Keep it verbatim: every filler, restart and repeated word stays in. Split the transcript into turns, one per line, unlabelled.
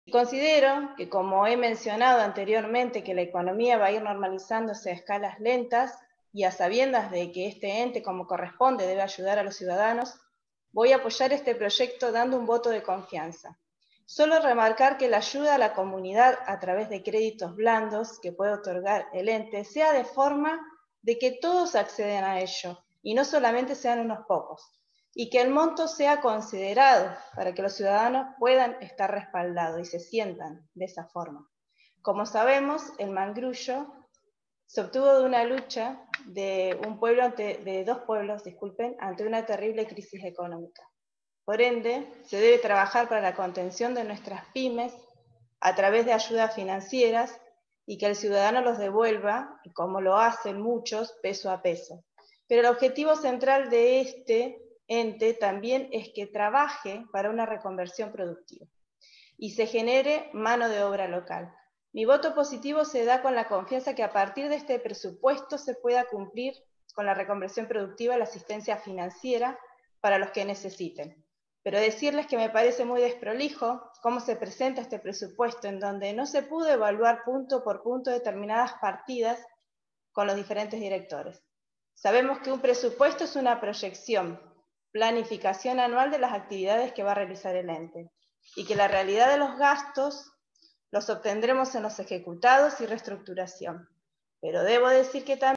Considero que, como he mencionado anteriormente, que la economía va a ir normalizándose a escalas lentas y a sabiendas de que este ente, como corresponde, debe ayudar a los ciudadanos, voy a apoyar este proyecto dando un voto de confianza. Solo remarcar que la ayuda a la comunidad a través de créditos blandos que puede otorgar el ente sea de forma de que todos acceden a ello y no solamente sean unos pocos, y que el monto sea considerado para que los ciudadanos puedan estar respaldados y se sientan de esa forma. Como sabemos, el mangrullo se obtuvo de una lucha de, un pueblo ante, de dos pueblos, disculpen, ante una terrible crisis económica. Por ende, se debe trabajar para la contención de nuestras pymes a través de ayudas financieras y que el ciudadano los devuelva, como lo hacen muchos, peso a peso. Pero el objetivo central de este ente también es que trabaje para una reconversión productiva y se genere mano de obra local. Mi voto positivo se da con la confianza que a partir de este presupuesto se pueda cumplir con la reconversión productiva y la asistencia financiera para los que necesiten. Pero decirles que me parece muy desprolijo cómo se presenta este presupuesto, en donde no se pudo evaluar punto por punto determinadas partidas con los diferentes directores. Sabemos que un presupuesto es una proyección, planificación anual de las actividades que va a realizar el ente, y que la realidad de los gastos los obtendremos en los ejecutados y reestructuración. Pero debo decir que también